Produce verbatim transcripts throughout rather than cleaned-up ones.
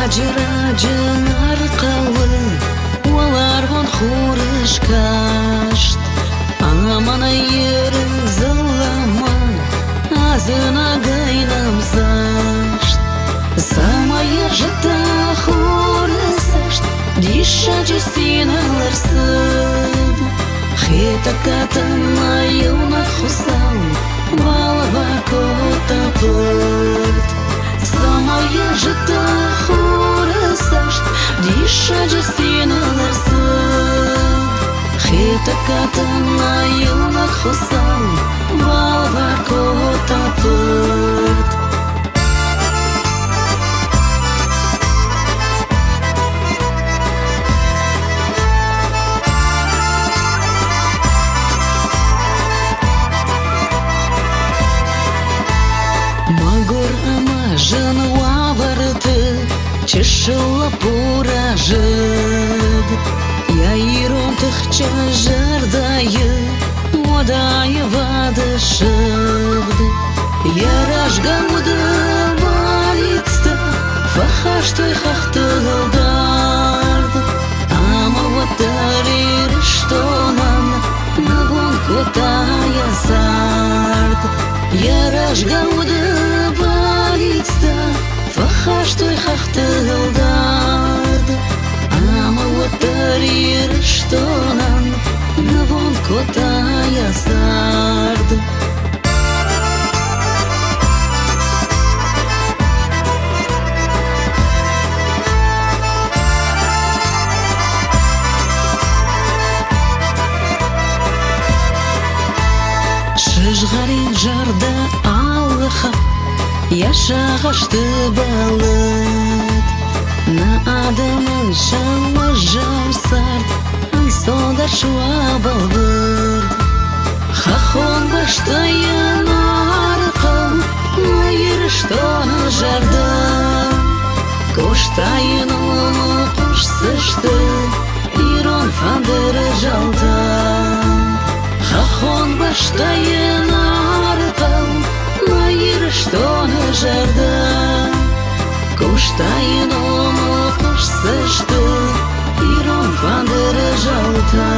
Acıracın arkalı Olarvan huriş kaşt Amana yerin zıllama Azına gaynam zaşt Samaya jıta hurisasht Dişa cesinalar sıd Хета катана юна хусал Балва кота пырт Самая жыта хурасашт Диша жесиналар сыд Хета катана юна хусал Балва кота пырт Магур ама жын ваварты Чешыла пура жыд Я ирон тыхча жардайы Одайы вады шыгд Я рашга уды балитсты Фахаштой хахтылдard Ама ватарир штонан Нагон котая сард Я рашга уды балитсты Фахаштой хахтылдard Ама ватарир штонан Нагон котая сард Шыжғарин жарда алыха Яшағашты балыд На адамы жауа жарсард Ансодар шуа балвырд Хахон баштайын арқым Майыр штоны жарды Коштайын оны қошсышты Ирон фандыры жалды Хахон баштайын арқым Майыр штоны жарды Коштайын оны қошсышты Ирон фандыры жалды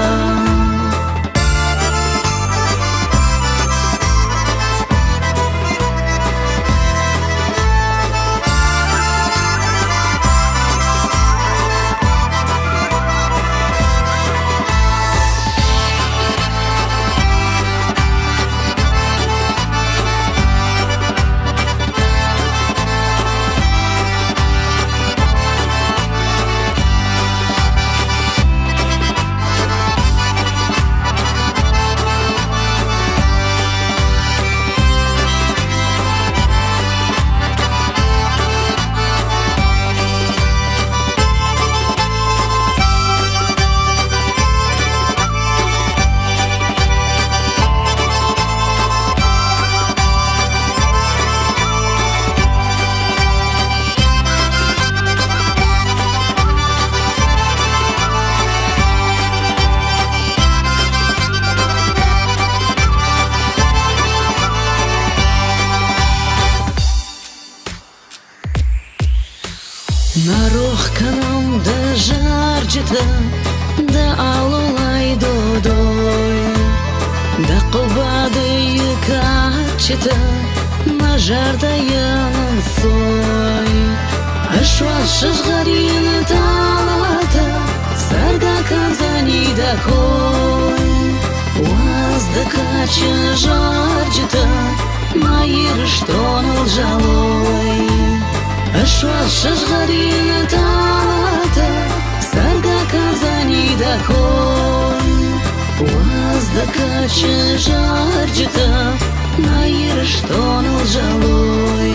Нарох канам да жарджита Да алулай додой Да қубады юкачита На жарда янын сой Ашваз шыжғарин талата Сарга канзани да кой Уаз да качы жарджита Майыр штоныл жалой Ашваз шыжғарин талата Сарга канзани да кой Уаз да качы жарджита Майыр штоныл жалой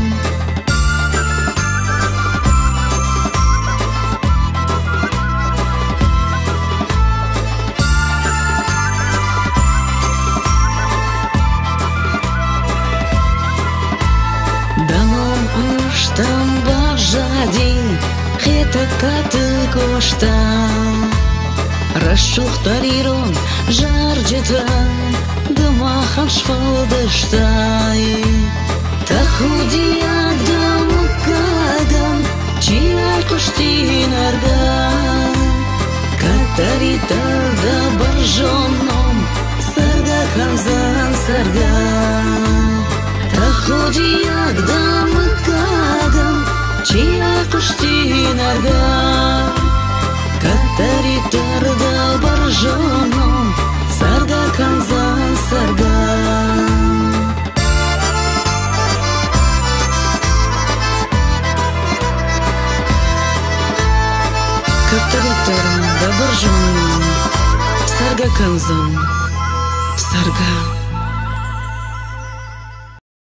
Штам бажади, хета каты кошта Расшухтарирон жарджета Дымахан шфалдыштай Тахудияк да мукадам Chia kushtinarga Kataritarda barjonom Sarga kanzan sarga Tahodiyag da makagam Chia kushtinarga Kataritarda barjonom Sarga kanzan sarga Kataritarda barjonom Sarga kanzan sarga